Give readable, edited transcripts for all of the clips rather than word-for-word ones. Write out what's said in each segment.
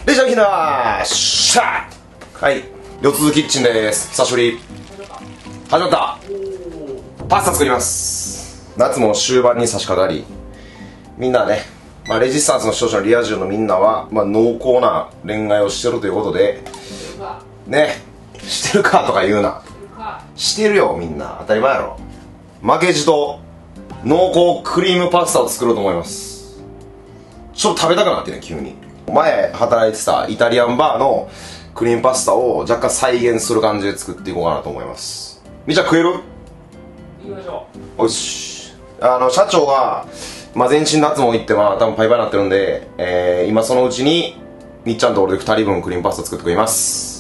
レジャーの日だーしゃー。はい、四つキッチンです。久しぶり。始まった。パスタ作ります。夏も終盤に差し掛かり、みんなね、レジスタンスの視聴者のリア充のみんなは、濃厚な恋愛をしてるということでね、してるかとか言うな。してるよ、みんな当たり前やろ。負けじと濃厚クリームパスタを作ろうと思います。ちょっと食べたくなってね、急に。前働いてたイタリアンバーのクリームパスタを若干再現する感じで作っていこうかなと思います。みーちゃん食える？ 行きましょう。 よし。社長が全身脱毛行って多分パイパイになってるんで、今そのうちにみっちゃんと俺で2人分クリームパスタ作ってくれます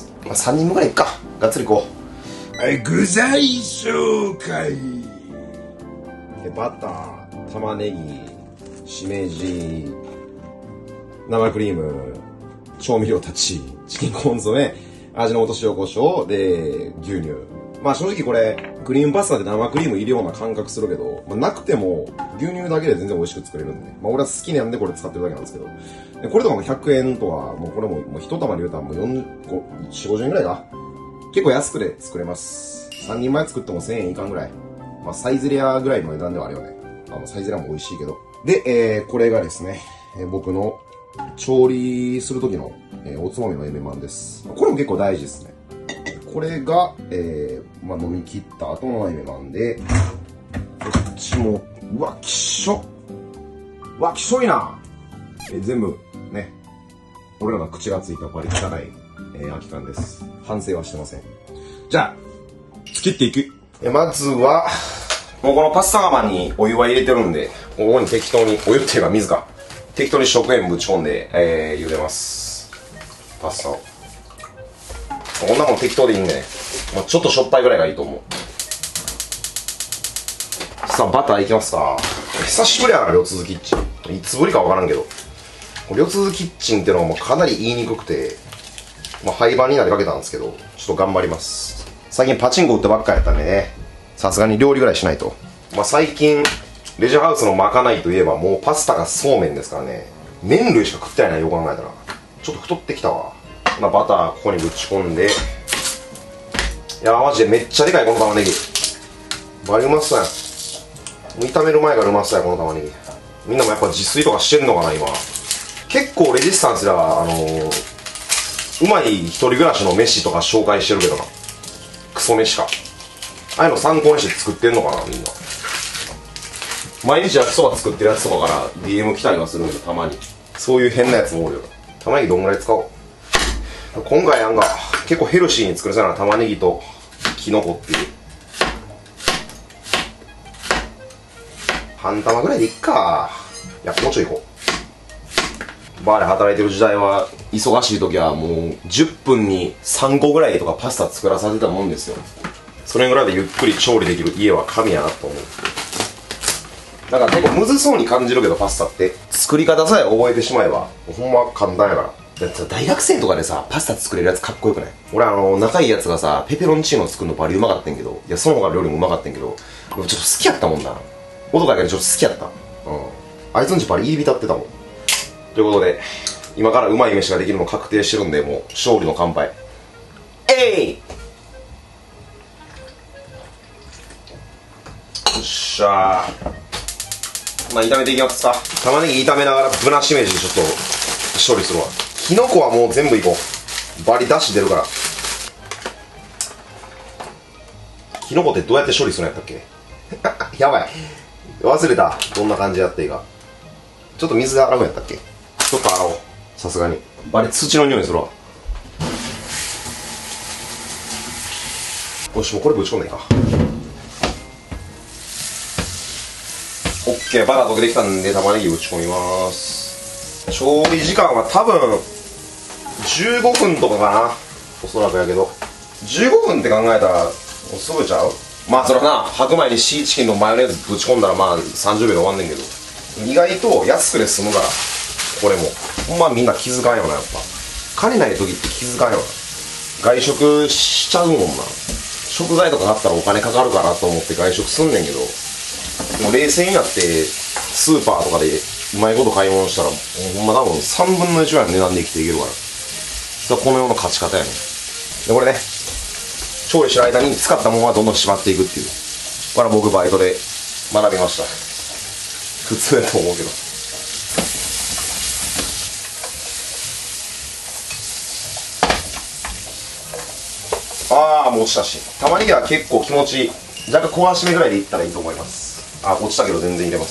。3人分ぐらいいっか。がっつりいこう。 はい、具材紹介。 バター、玉ねぎ、しめじ、生クリーム、調味料たち、チキンコンソメ、味の素塩コショウで牛乳。正直これクリームパスタで生クリーム入れるような感覚するけど、なくても牛乳だけで全然美味しく作れるんで、俺は好きなんでこれ使ってるだけなんですけど、でこれとかも100円とか、これも1玉で言うたらもう4、50円ぐらいか。結構安くで作れます。3人前作っても1000円いかんぐらい。サイゼリアぐらいの値段ではあるよね。サイゼリアも美味しいけど。で、これがですね、僕の調理する時の、おつまみのエメマンです。これも結構大事ですね。これが、飲み切った後のエメマンで、こっちも、うわ、きしょ。うわ、きしょいな。全部、ね、俺らが口がついたバリ汚い、空き缶です。反省はしてません。じゃあ、切っていく。まずは、もうこのパスタ釜にお湯は入れてるんで、ここに適当に、お湯っていうか水か。適当に食塩ぶち込んで、茹でます。パスタを。こんなもん適当でいいんでね。ちょっとしょっぱいぐらいがいいと思う。さあ、バターいきますか。久しぶりやな、両津キッチン。いつぶりかわからんけど。両津キッチンってのはかなり言いにくくて、廃盤になりかけたんですけど、ちょっと頑張ります。最近パチンコ打ってばっかやったんでね、さすがに料理ぐらいしないと。最近、レジャーハウスのまかないといえばもうパスタがそうめんですからね。麺類しか食ってないな、よく考えたら。ちょっと太ってきたわ。バターここにぶち込んで。いやマジでめっちゃでかいこの玉ねぎ。バリうまそうやん。炒める前からうまそうやこの玉ねぎ。みんなもやっぱ自炊とかしてんのかな今。結構レジスタンスではうまい一人暮らしの飯とか紹介してるけどな。クソ飯か。ああいうの参考にして作ってんのかなみんな。毎日焼きそば作ってるやつとかから DM 来たりはするんでたまに。そういう変なやつもおるよ。玉ねぎどんぐらい使おう。今回結構ヘルシーに作れそうな玉ねぎとキノコっていう。半玉ぐらいでいっか。いや、もうちょいいこう。バーで働いてる時代は忙しい時はもう10分に3個ぐらいとかパスタ作らされてたもんですよ。それぐらいでゆっくり調理できる家は神やなと思う。だから結構むずそうに感じるけどパスタって作り方さえ覚えてしまえばほんま簡単やから。だって大学生とかでさパスタ作れるやつかっこよくない？俺仲いいやつがさペペロンチーノ作るのバリうまかったんけど、いやその他料理もうまかったんけど、ちょっと好きやったもんな。男やけどちょっと好きやった。あいつんちバリ入り浸ってたもん。ということで今からうまい飯ができるの確定してるんで、もう勝利の乾杯。えい！よっしゃー。炒めていきますか。玉ねぎ炒めながらぶなしめじでちょっと処理するわ。キノコはもう全部いこう。バリダシ出るから。キノコってどうやって処理するんやったっけやばい忘れた。どんな感じやっていいか。ちょっと水で洗うんやったっけ。ちょっと洗おう。さすがにバリ土の匂いするわ。よし、もうこれぶち込んでいいか。オッケー、バター溶けてきたんで玉ねぎぶち込みます。調理時間は多分15分とかかな、おそらくやけど。15分って考えたらもうすぐちゃう。それはな、白米にシーチキンのマヨネーズぶち込んだら30秒で終わんねんけど、意外と安くで済むから。これもほんまみんな気づかんよな。やっぱ金ない時って気づかんよな。外食しちゃうもんな。食材とか買ったらお金かかるかなと思って外食すんねんけど、もう冷静になってスーパーとかでうまいこと買い物したらほんま多分3分の1ぐらいの値段で生きていけるから。 この世の勝ち方やね。で、これね、調理してる間に使ったものはどんどんしまっていくっていう。これは僕バイトで学びました。普通やと思うけど。もう落ちたし。玉ねぎは結構気持ち、若干小足目ぐらいでいったらいいと思います。落ちたけど全然入れます。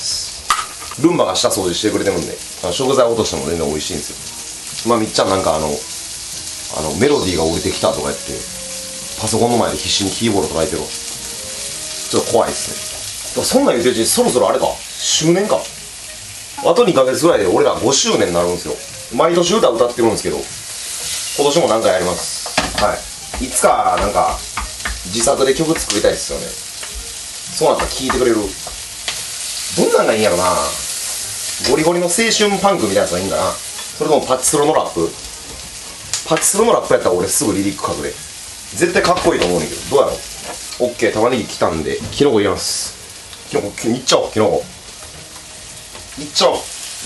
ルンバが下掃除してくれてるんで、食材落としても全然美味しいんですよ。みっちゃんなんかメロディーが降りてきたとか言って、パソコンの前で必死にキーボード叩いてるわ。ちょっと怖いですね。そんなん言うてるうちにそろそろあれか、周年か。あと2ヶ月ぐらいで俺ら5周年になるんですよ。毎年歌歌ってるんですけど、今年もなんかやります。はい。いつかなんか自作で曲作りたいですよね。そうなったら聴いてくれる。どんなんがいいんやろな。ゴリゴリの青春パンクみたいなやつがいいんかな。それともパチスロのラップ。パチスロのラップやったら俺すぐリリック書くで。絶対かっこいいと思うねんけど、どうやろう。オッケー、玉ねぎ来たんでキノコ入れます。キノコいっちゃおう。キノコいっちゃおう。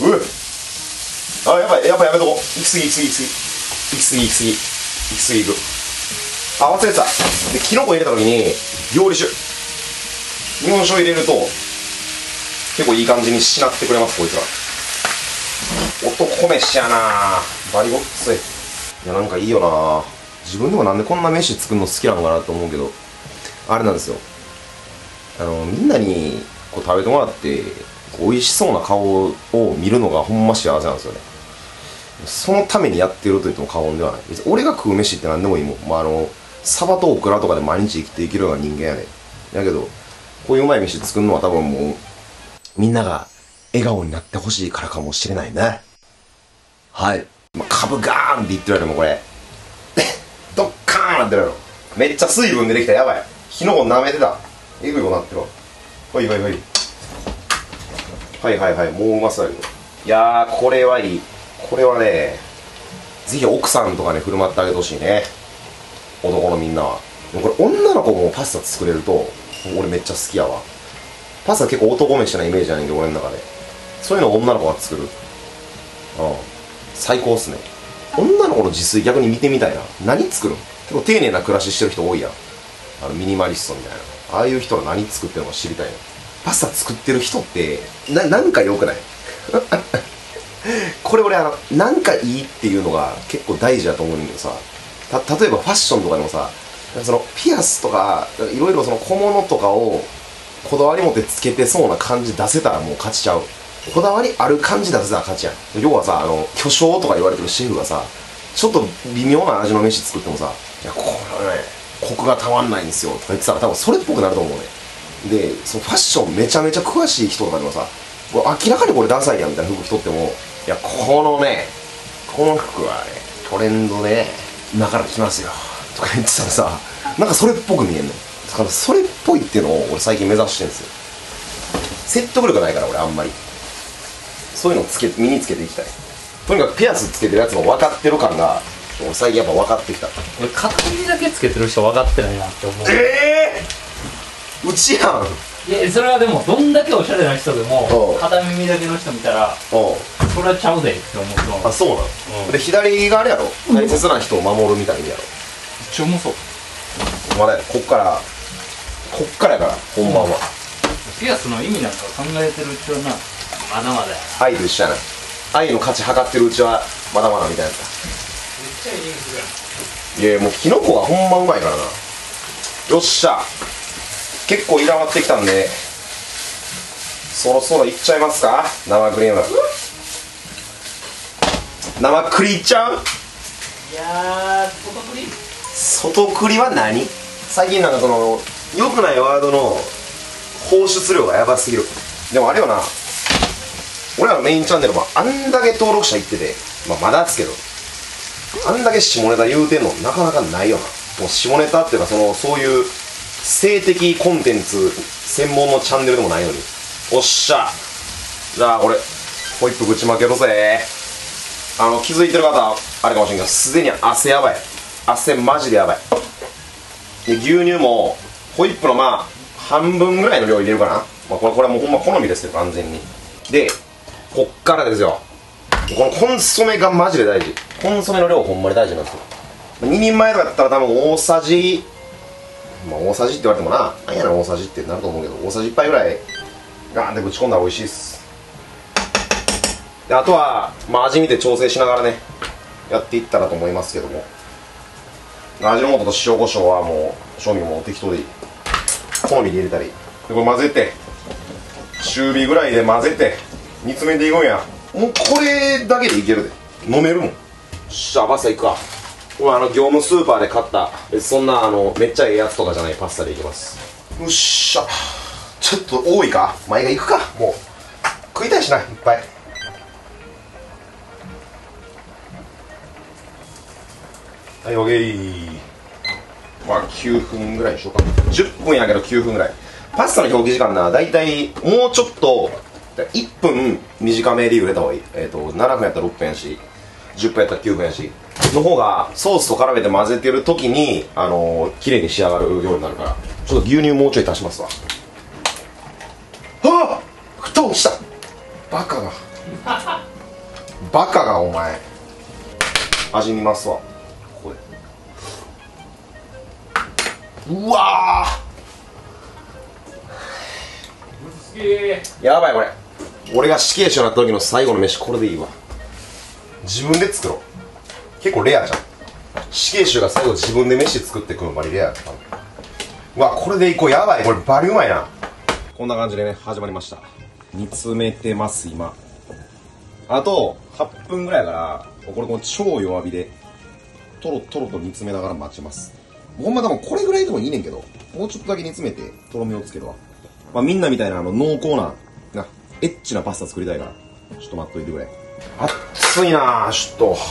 やばいやめとこ。行き過ぎいく。忘れてた。で、キノコ入れた時に料理酒、日本酒を入れると結構いい感じにしなってくれます。こいつら男飯やな。バリごっつい。いや、なんかいいよな。自分でもなんでこんな飯作るの好きなのかなと思うけど、あれなんですよ。みんなにこう食べてもらって美味しそうな顔を見るのがほんま幸せなんですよね。そのためにやってると言っても過言ではない。別に俺が食う飯って何でもいいもん。サバとオクラとかで毎日生きていけるような人間やね。だけどこういううまい飯作るのは多分もうみんなが笑顔になってほしいからかもしれないね。はい。株ガーンって言ってるやろ。もうこれドッカーンなってるやろ。めっちゃ水分出てきた。やばい。キノコ舐めてた。えぐいことなってるわ。はい、もううまそうやけど。いやー、これはいい。これはね、ぜひ奥さんとかに振る舞ってあげてほしいね。男のみんなは。これ女の子もパスタ作れると俺めっちゃ好きやわ。パスタ結構男飯なイメージじゃないんで、俺の中でそういうのを女の子が作る。最高っすね。女の子の自炊逆に見てみたいな。何作るん？結構丁寧な暮らししてる人多いやん。ミニマリストみたいな。ああいう人は何作ってるのか知りたいな。パスタ作ってる人ってなんか良くない？これ俺なんかいいっていうのが結構大事だと思うんだけどさ、例えばファッションとかでもさ、そのピアスとかいろいろその小物とかをこだわり持ってつけてそうな感じ出せたらもう勝ちちゃう。こだわりある感じ出せたら勝ちやん。要はさ、巨匠とか言われてるシェフがさ、ちょっと微妙な味の飯作ってもさ、いやこれねコクがたまんないんですよとか言ってたら多分それっぽくなると思うね。で、そのファッションめちゃめちゃ詳しい人とかでもさ、明らかにこれダサいやんみたいな服着とっても、いやこの服はねトレンドで今から来ますよとか言ってたらさ、なんかそれっぽく見えんの。だからそれっぽいっていうのを俺最近目指してるんですよ。説得力ないから俺あんまりそういうのを身につけていきたい。とにかくピアスつけてるやつの分かってる感が俺最近やっぱ分かってきた。 俺片耳だけつけてる人分かってないなって思う。 うちやん。 いや、それはでもどんだけおしゃれな人でも片耳だけの人見たらそれはちゃうでって思うと。 あ、そうなの。で左があれやろ、大切な人を守るみたいにやろ。 めっちゃうまそう。 まだこっからやから本番は。 ピアスの意味なんか考えてるうちはな、まだまだや。 愛と一緒やな。愛の価値測ってるうちはまだまだみたいなやつ。 めっちゃいい匂いするやん。 いや、もうキノコがほんまうまいからな。よっしゃ、結構炒まってきたんでそろそろいっちゃいますか。生クリーム、生クリいっちゃう。 いやー、 外クリは何？最近なんかその良くないワードの放出量がやばすぎる。でもあれよな、俺らのメインチャンネルもあんだけ登録者いってて、まだですけど、あんだけ下ネタ言うてんのなかなかないよな。もう下ネタっていうかそういう性的コンテンツ専門のチャンネルでもないのに。おっしゃ、じゃあ俺ホイップぶちまけろぜ。気づいてる方あれかもしれんけど、すでに汗やばい。汗マジでやばい。で、牛乳もホイップの半分ぐらいの量入れるかな。これはもうほんま好みですよ完全に。で、こっからですよ。 このコンソメがマジで大事。コンソメの量ほんまに大事なんですよ。2人前とかだったら多分大さじ、まあ大さじって言われてもな、なんやな大さじってなると思うけど、大さじ1杯ぐらいガーンってぶち込んだら美味しいっす。であとは、まあ味見て調整しながらね、やっていったらと思いますけども、味の素と塩コショウはもう賞味も適当でいい。好みで入れたりで、これ混ぜて中火ぐらいで混ぜて煮詰めていくんや。もうこれだけでいけるで、飲めるもん。よっしゃ、パスタいくか。これ業務スーパーで買ったそんなめっちゃええやつとかじゃないパスタでいきます。よっしゃ、ちょっと多いか、前がいくか。もう食いたいしな、いっぱい。はい、オッケー。まあ9分ぐらいにしようか。10分やけど9分ぐらい。パスタの表記時間な、だいたいもうちょっと1分短めで茹でた方がいい。7分やったら6分やし、10分やったら9分やしの方がソースと絡めて混ぜてる時に綺麗に仕上がるようになるから。ちょっと牛乳もうちょい足しますわ。はあ、蓋落ちた。バカがバカがお前。味見ますわ。ここでうわー、やばい。これ俺が死刑囚になった時の最後の飯これでいいわ。自分で作ろう。結構レアじゃん。死刑囚が最後自分で飯作ってくるのバリレアやった。うわ、これでいこう。やばい、これバリうまいな。こんな感じでね、始まりました。煮詰めてます今。あと8分ぐらいやから、これ超弱火でトロトロと煮詰めながら待ちます。ほんま多分これぐらいでもいいねんけど、もうちょっとだけ煮詰めてとろみをつけるわ。まあみんなみたいな濃厚なエッチなパスタ作りたいから、ちょっと待っといてくれ。熱いなぁ、ちょっと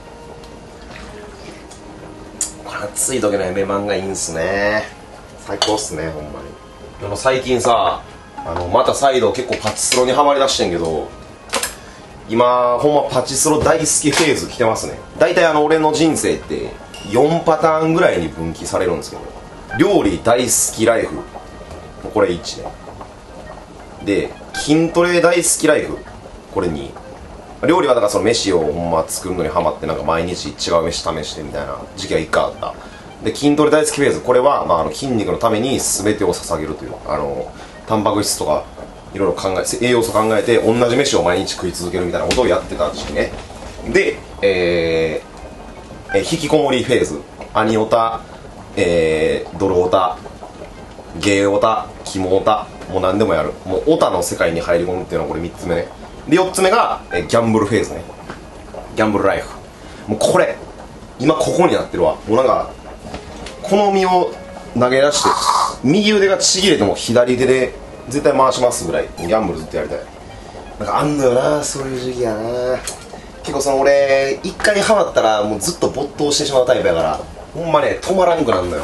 これ熱い時のエメマンがいいんすね。最高っすね、ほんまに。最近さ、また再度結構パチスロにハマりだしてんけど、今ほんまパチスロ大好きフェーズ来てますね。大体俺の人生って4パターンぐらいに分岐されるんですけど、料理大好きライフこれ1で、筋トレ大好きライフこれ2。料理はだからその飯をほんま作るのにハマって、なんか毎日違う飯試してみたいな時期が1回あった。で筋トレ大好きフェーズ、これは、まあ、筋肉のために全てを捧げるという、タンパク質とかいろいろ考え、栄養素考えて同じ飯を毎日食い続けるみたいなことをやってた時期ね。で、引きこもりフェーズ、アニオタ、ドルオタ、ゲーオタ、キモオタ、もう何でもやる。もうオタの世界に入り込むっていうのはこれ3つ目ね。で4つ目が、ギャンブルフェーズね。ギャンブルライフ。もうこれ今ここになってるわ。もうなんかこの身を投げ出して右腕がちぎれても左手で絶対回しますぐらいギャンブルずっとやりたい。なんかあんのよな、そういう時期やな。結構俺一回ハマったらもうずっと没頭してしまうタイプやから、ほんまね止まらんくなるのよ。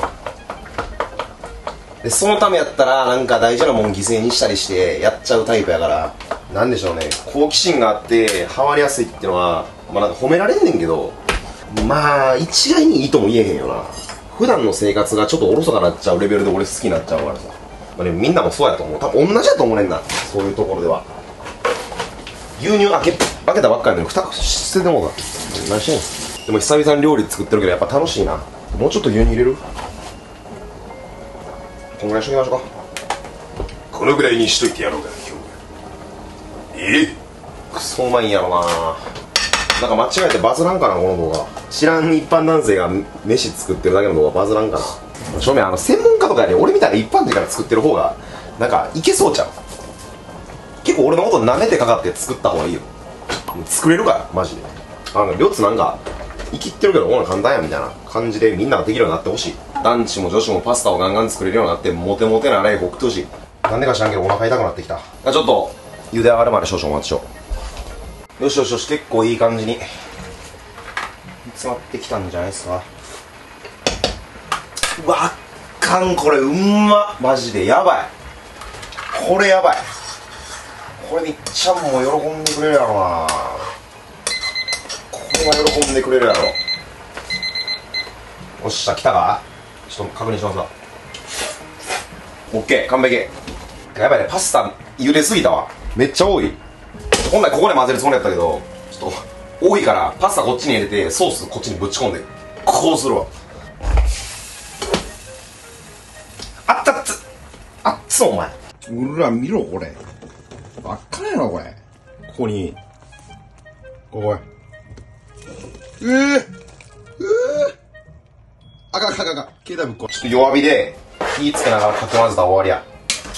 でそのためやったらなんか大事なもん犠牲にしたりしてやっちゃうタイプやから、なんでしょうね、好奇心があってハマりやすいっていうのはまあなんか褒められんねんけど、まあ一概にいいとも言えへんよな。普段の生活がちょっとおろそかなっちゃうレベルで俺好きになっちゃうからさ。まあね、みんなもそうやと思う。多分同じやと思うねんな、そういうところでは。牛乳開けたばっかりのに蓋捨ててもうた。何してんの。でも久々に料理作ってるけどやっぱ楽しいな。もうちょっと牛乳入れる。こんぐらいしときましょうか。 このぐらいにしといてやろうか、今日。 クソうまいんやろな。なんか間違えてバズらんかな、この動画。知らん一般男性が飯作ってるだけの動画バズらんかな。正面専門家とかより俺みたいな一般人から作ってる方がなんかいけそうちゃう。結構俺のこと舐めてかかって作った方がいいよ。作れるからマジで。りょっつなんか生きってるけどこんな簡単やみたいな感じでみんなができるようになってほしい。男子も女子もパスタをガンガン作れるようになってモテモテなライフ送ってほしい。なんでか知らんけどお腹痛くなってきた。ちょっと茹で上がるまで少々お待ちしよう。よしよしよし、結構いい感じに詰まってきたんじゃないですか。うわ、あかん、これうんま、マジでやばい。これやばい。これみっちゃんも喜んでくれるやろな。これは喜んでくれるやろ。おっしゃ、来たか。ちょっと確認しますわ。オッケー、完璧。やばいね、パスタ茹ですぎたわ。めっちゃ多い。本来ここで混ぜるつもりやったけど、ちょっと多いからパスタこっちに入れてソースこっちにぶち込んでこうするわ。あったっつあっつお前。うら見ろこれ。ばっかやろこれ。ここにここへあかん。携帯ぶっこちょっと弱火で火つけながらかき混ぜたら終わりや。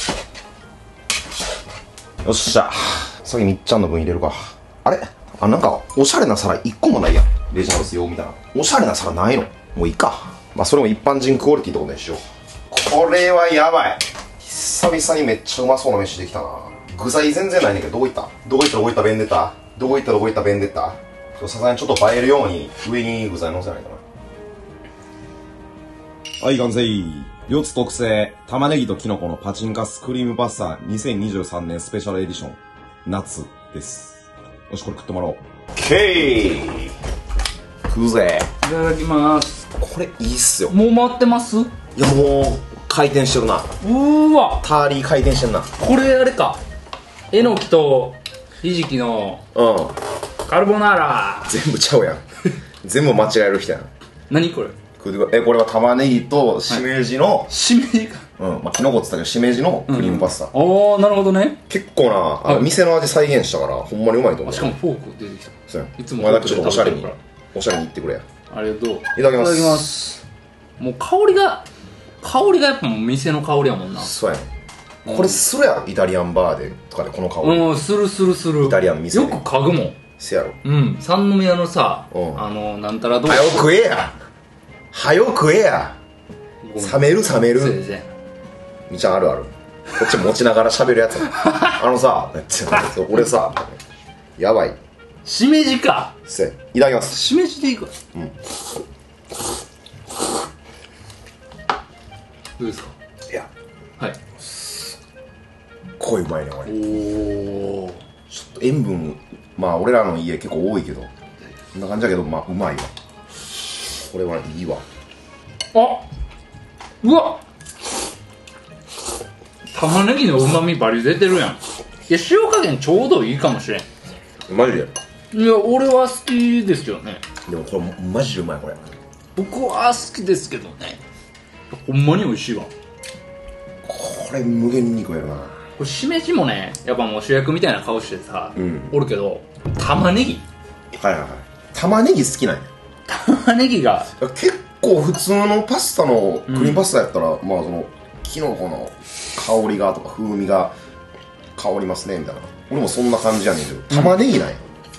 よっしゃ。先みっちゃんの分入れるか。あれなんかおしゃれな皿1個もないやん。レジャース用みたいなおしゃれな皿ないの。もういいか。まあそれも一般人クオリティってことにしよう。これはやばい。久々にめっちゃうまそうな飯できたな。具材全然ないねんけど、どこ行ったベンデッタ。どこ行ったベンデッタ。さすがにちょっと映えるように上に具材乗せないかな。はい、完成。四つ特製玉ねぎとキノコのパチンカスクリームパスタ2023年スペシャルエディション夏です。よし、これ食ってもらおう。ケー食うぜ。 いただきます。 これいいっすよ。 もう回ってます？ いやもう回転してるな。ターリー回転してんな。 これあれか、えのきとひじきのカルボナーラ。 全部ちゃうやん。全部間違える人やん。 何これ？ これは玉ねぎとしめじの、 しめじか。 まあキノコって言ったけどしめじのクリームパスタ。 ああ、なるほどね。 結構な店の味再現したからほんまにうまいと思う。 しかもフォーク出てきた。 そうや。 いつもお前だけちょっとおしゃれにいってくれや。 ありがとう。 いただきます。 いただきます。もう香りがやっぱもう店の香りやもんな。 そうやね。これするやん、イタリアンバーでとかでこの香り。 する。 イタリアン店よく嗅ぐもん。 せやろ。 三宮のさ、なんたらどう。 はよ食えや。冷める。みちゃんある。こっち持ちながら喋るやつ。さ、俺さ、やばい。 しめじか。 いただきます。 しめじでいく。どうですか。 いや、 はい。 すっごいうまいねこれ。 おお。 ちょっと塩分まあ俺らの家結構多いけどこんな感じだけどまあうまいわ。これはいいわ。 うわ、玉ねぎの旨味バリ出てるやん。いや、塩加減ちょうどいいかもしれん。 マジで。 いや、俺は好きですよね。 でもこれマジでうまいこれ。 僕は好きですけどね。ほんまに美味しいわ。 これ無限に食えるな。これしめじもね、やっぱもう主役みたいな顔してさ、おるけど、玉ねぎ。 玉ねぎ好きなんや。 玉ねぎが結構普通のパスタのクリームパスタやったら、まあそのキノコの香りがとか風味が香りますねみたいな。俺もそんな感じやねんけど、玉ねぎなんや。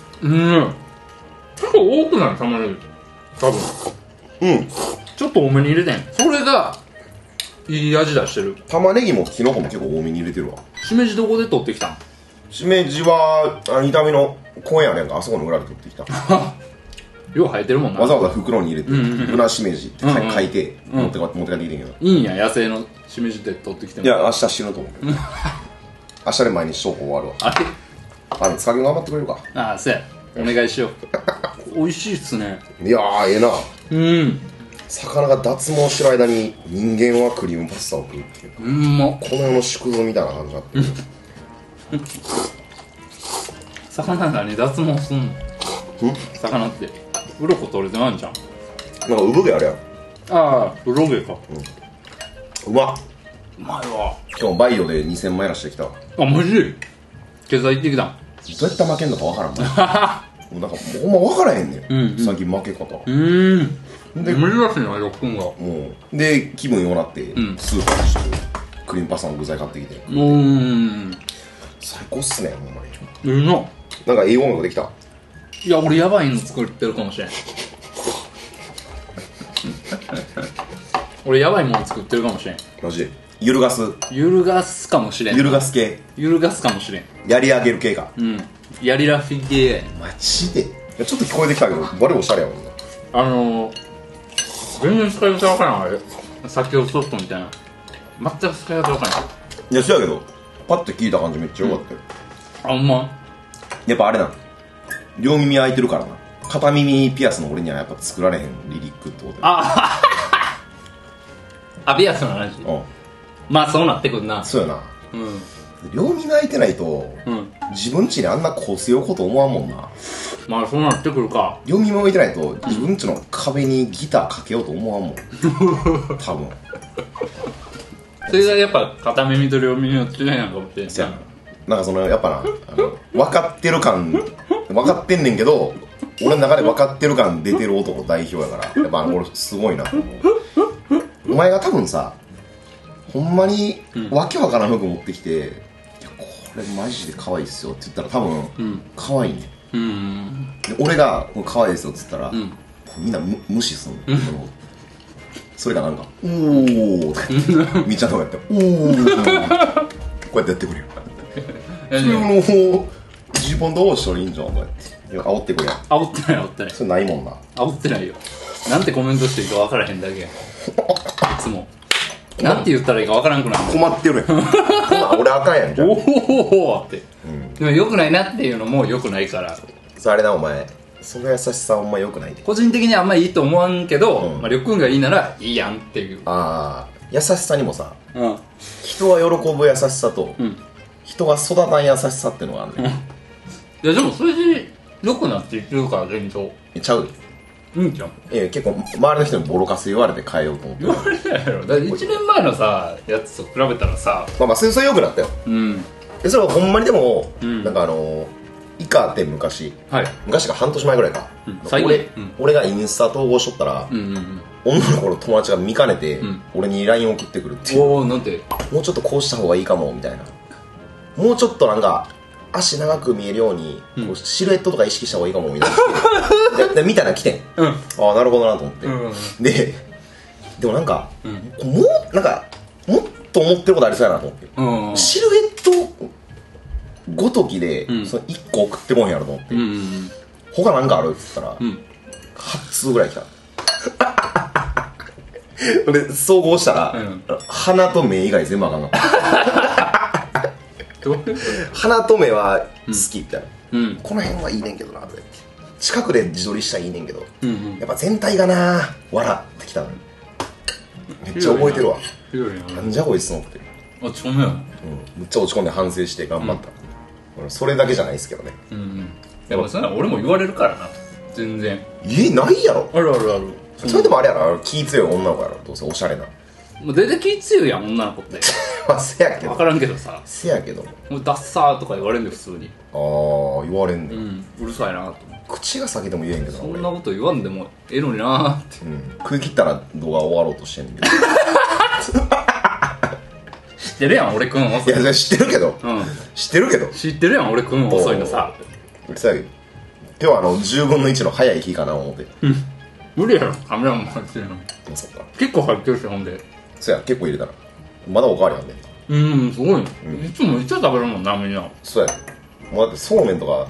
結構多くない玉ねぎ。多分。ちょっと多めに入れてん。それがいい味出してる。 玉ねぎもキノコも結構多めに入れてるわ。 しめじどこで取ってきたん？ しめじは痛みの公園あれやんか、あそこの裏で取ってきた。 よう生えてるもんな。 わざわざ袋に入れてブナしめじって書いて持って帰ってきてんけど、 いいんや、野生のしめじで取ってきても。 いや明日死ぬと思う。明日で毎日投稿終わるわ。あれ使い頑張ってくれるか。 ああ、そうや、お願いしよう。美味しいっすね。 いやーええな。魚が脱毛してる間に人間はクリームパスタを食うっていう、この世の縮図みたいな感じになってる。 魚何脱毛すんの？魚って鱗取れてないんじゃん。 なんか産毛あるやん。 ああ、鱗毛か。 うまっ。 うまいわ。 今日バイオで2000枚らしてきたわ。 あ、マジで？今朝行ってきたん。 どうやって負けんのかわからんもん。もうなんかほんま分からへんねん、最近負け方。 で珍しいな、6分が。 もうで気分ようなって、スーパーにしてクリームパスタの具材買ってきて、最高っすねほんまに。なんか英語ができた。 いや、俺やばいの作ってるかもしれん。俺やばいもの作ってるかもしれん。 マジで揺るがすかもしれん。 揺るがす系。 揺るがすかもしれん。 やり上げる系か。 やりらフィゲー。 マジでちょっと聞こえてきたけどバレおしゃれやもんな。 全然使い方わからん。あれ先ほどソフトみたいな全く使い方わからん。 いやそうやけどパッて聞いた感じめっちゃよかったよ。 ほんま。 やっぱあれな、両耳開いてるからな。片耳ピアスの俺にはやっぱ作られへんリリックってことあピアスの話。まあそうなってくんな。 そうやな。両耳開いてないと、自分家にあんな香水をこと思わんもんな。 まあそうなってくるか。 読みも置いてないと自分ちの壁にギターかけようと思わんもん多分それがやっぱ片耳と両耳の違いなんかもしれんせやなんかそのやっぱな分かってる感分かってんねんけど俺の中で分かってる感出てる男代表やからやっぱ俺すごいなと思うお前が多分さほんまにわけわからん服持ってきて、いやこれマジで可愛いっすよって言ったら多分可愛いね、で俺がこれ可愛いですよって言ったら、みんな無視すんの、それがなんか「おー」とか言ってみっちゃんとかやって「おー」こうやってやってくるよそれのジーパンどうしたらいいんじゃんとか言って煽ってくるやん。 煽ってない煽ってない。 それないもんな。 煽ってないよ。なんてコメントしていいか分からへんだけやん。いつもなんて言ったらいいか分からんくなる。 困ってるやんこんなん俺あかんやんじゃん。 おおって、でも良くないなっていうのも良くないから。 それなお前その優しさほんま良くないで。 個人的にはあんまりいいと思わんけど、まあ、りょっくんがいいならいいやんっていう。 ああ優しさにもさ、人は喜ぶ優しさと、人が育たん優しさっていうのがあるね、 いやでもそれで良くなっていってるから現状ちゃういいんじゃん。 結構周りの人にボロカス言われて変えようと思って言われないやろ。だから1年前のさやつと比べたらさ、 まあそれ良くなったよ。それはほんまにでも、なんかイカって昔が半年前ぐらいか、俺がインスタ投稿しとったら、女の子の友達が見かねて、俺に LINE 送ってくるっていう。 おおなんてもうちょっとこうした方がいいかもみたいな、もうちょっとなんか足長く見えるように、こうシルエットとか意識した方がいいかもみたいなでみたいな来てん、ああなるほどなと思って、でもなんか、もうなんかもっと思ってることありそうやなと思って、シルエットごときで、その1個送ってこんやろと思って、他なんかあるって言ったら、8通ぐらい来たで総合したら、鼻と目以外全部あかんかった鼻と目は好きみたいな、この辺はいいねんけどなとか言って、近くで自撮りしたらいいねんけど、やっぱ全体がな笑ってきたのにめっちゃ覚えてるわ。なんじゃこいつのって、 落ち込むよ。 めっちゃ落ち込んで反省して頑張った、それだけじゃないですけどね。 やっぱそんな俺も言われるからな全然。 ないやろ。 あるあるある。 それでもあれやろ、気強い女の子やろ、どうせおしゃれな。 もう全然気強いやん女の子ってまあせやけど分からんけどさ、 せやけどもうダッサーとか言われるんだよ普通に。 ああ言われんね、 うるさいなと思って。 口が先でも言えんけどな、 そんなこと言わんでもええのになーって。 食い切ったら動画終わろうとしてんねんけど知ってるやん俺くん遅い。 いや知ってるけど、知ってるけど知ってるやん俺くん遅いのさ。 うるさいけど今日は10分の1の早い日かな思って。 無理やろカメラも入ってるのに。 そっか結構入ってるしほんで。 そや結構入れたらまだおかわりあんねん。 すごい、いつもめっちゃ食べるもんなみんな。 そうやもうだってそうめんとか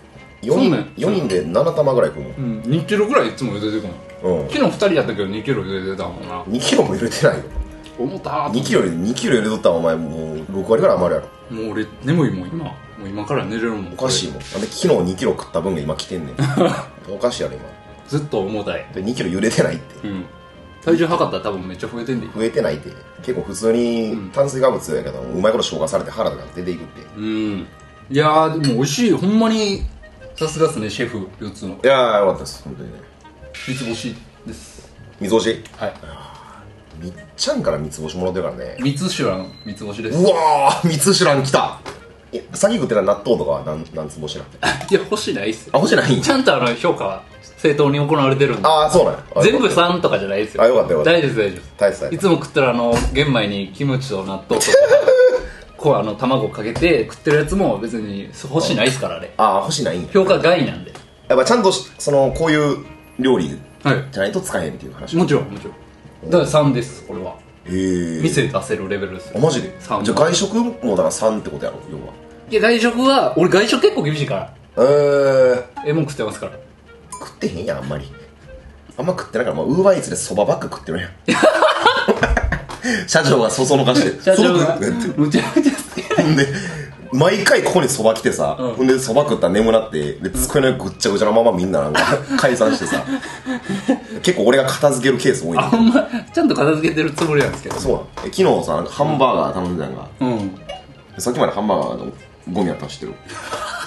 4人で7玉ぐらい食うもん。 2キロぐらいいつも茹でてくの。昨日2人やったけど2キロ茹でてたもんな。 2キロも茹でてないよ。 重たー。 2キロ茹でとったらお前もう6割ぐらい余るやろ。 もう俺眠いもん今。もう今から寝れるもん。 おかしいもん。なんで昨日2キロ食った分が今来てんねんおかしいやろ今。 ずっと重たい。 で2キロ茹でてないって。 体重測ったら多分めっちゃ増えてんで。 増えてないって結構普通に炭水化物やけど、うまいこと消化されて腹とか出ていくって。 いやーでも美味しい。ほんまにさすがっすねシェフ4つの。 いやーよかったです本当にね。 三つ星です。 三つ星。 はい。 みっちゃんから三つ星もらってるからね。 三つシュラン三つ星です。 うわー三つシュラン来た。先食ってた納豆とかは何つ星なんて。 いや星ないっすよ。 あ星ないん。 ちゃんと評価は正当に行われてるんで。 ああそうなんや。 全部3とかじゃないですよ。 あよかったよかった。 大丈夫です大丈夫です。いつも食ったら玄米にキムチと納豆とかこう卵かけて食ってるやつも別に星ないっすからね。 ああ星ないんや。 評価外なんで。 やっぱちゃんとこういう料理じゃないと使えへんっていう話。 もちろんもちろん。だから3ですこれは。 へえ。 店で出せるレベルですよ。 あマジで。じゃあ外食もだから3ってことやろ要は。 いや外食は俺外食結構厳しいから。もん食ってますから。 食ってへんやんあんまり。あんま食ってないからウーバーイーツでそばばっか食ってるやん社長がそそのかして社長がむちゃくちゃ好きほんで毎回ここにそば来てさ、ほんでそば食ったら眠なってで机のぐっちゃぐちゃのままみんななんか解散してさ結構俺が片付けるケース多いんだけど。 ほんまちゃんと片付けてるつもりなんですけど。 そう昨日さハンバーガー頼んでたんが、さっきまでハンバーガーのゴミやったの知ってる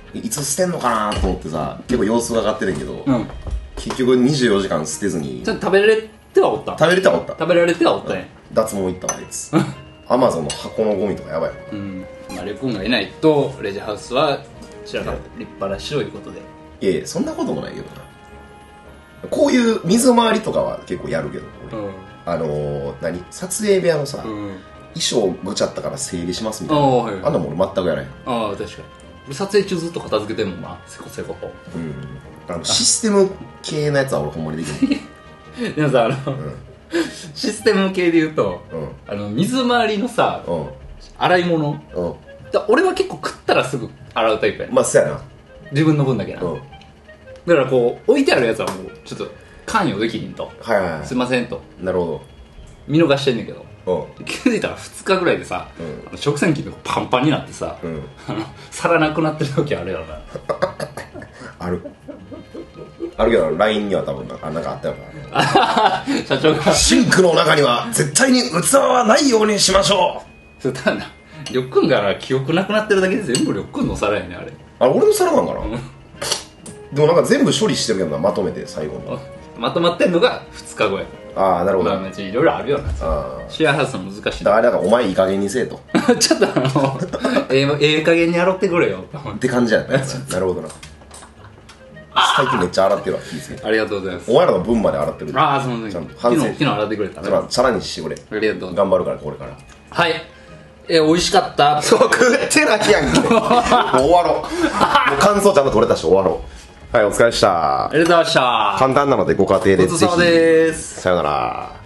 いつ捨てんのかなと思ってさ、結構様子が上がってるけど、 うん。 結局24時間捨てずにちょっと食べられてはおった。 食べれたらおった。 食べられてはおったね。 脱毛行ったわあいつ。アマゾンの箱のゴミとかやばいわ。 うん。まあ、りょうくんがいないと、レジャーハウスは、散らか立派らしいということで。 いやいや、そんなこともないけどな。こういう水回りとかは結構やるけど、俺。撮影部屋のさ、衣装ぐちゃったから整理しますみたいな。 はいはい、 あんなもん俺全くやらへん。 ああ、確かに。撮影中ずっと片付けてんもんな、せこせこと。 システム系のやつは俺ほんまにできない。 でもさ、システム系で言うと、水回りのさ、洗い物、俺は結構食ったらすぐ洗うタイプやね。 まあ、そうやな。 自分の分だけな。だからこう、置いてあるやつはもう、ちょっと、関与できひんと。 はいはいはい。 すいませんと。 なるほ見逃してんねんけど。 ど。 気づいたら2日ぐらいでさ、食洗機がパンパンになってさ、皿なくなってる時あるやろな。 ある。あるけど、LINE には多分なんかあったよな。社長が。 シンクの中には絶対に器はないようにしましょう。それただな、りょっくんが記憶なくなってるだけで全部りょっくんの皿やねあれ。 あれ、俺の皿なんかな。でもなんか全部処理してるけどな、まとめて最後に。 まとまってんのが2日後や。 ああ、なるほど。 まあ、いろいろあるよな。シェアハウスの難しい。 だからお前いい加減にせえと。 ちょっとええ加減に洗ってくれよって感じやったやつ。なるほどな。最近めっちゃ洗ってるわ、気ぃつけて。 ありがとうございます。 お前らの分まで洗ってる。 ああ、そうなんだ。昨日洗ってくれたね。 さらにしてくれ。 ありがとう。 頑張るから、これから。 はい。美味しかった。 そう、食ってないやんけ。もう終わろう。もう感想ちゃんと取れたし終わろう。はい、お疲れでした。 ありがとうございました。 簡単なのでご家庭でぜひ。 ごちそうさまです。 さよなら。